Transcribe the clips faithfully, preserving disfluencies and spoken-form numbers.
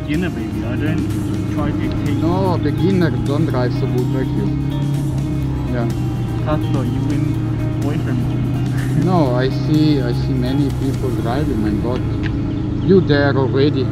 beginner, baby. I don't try to take... No, beginner don't drive so good like you. Yeah. Tato, you win boyfriend. No, I see, I see many people driving, my God. You there already.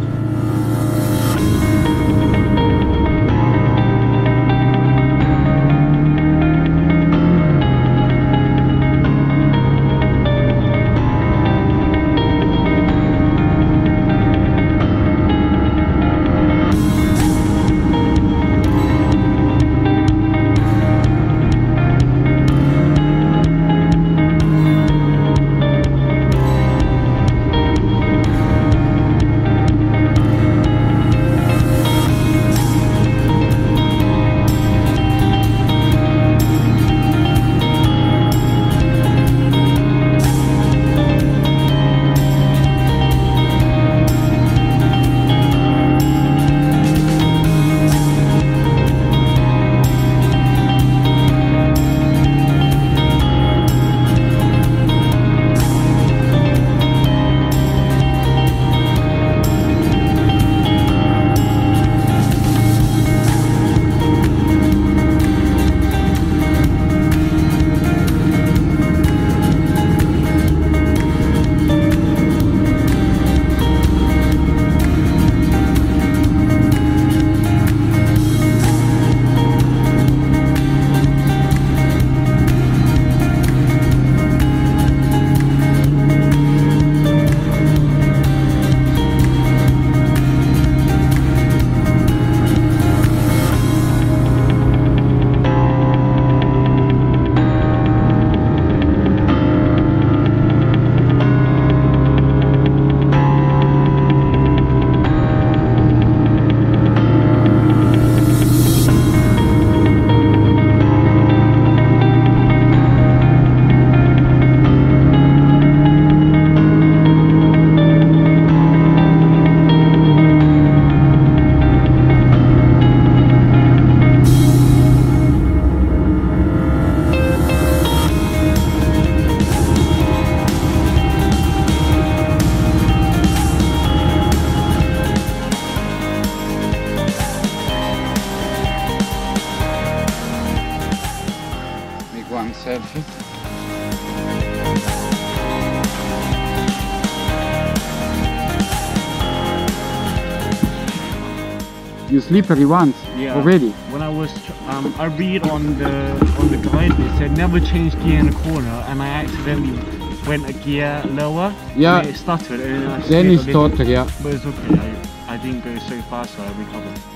One selfie. You slippery once Yeah. already. When I was, um, I read on the on the guide it said never change gear in a corner, and I accidentally went a gear lower. Yeah. And it stuttered, and then I Then slid it's a little, total, yeah. But it's okay. I I didn't go so fast, so I recovered.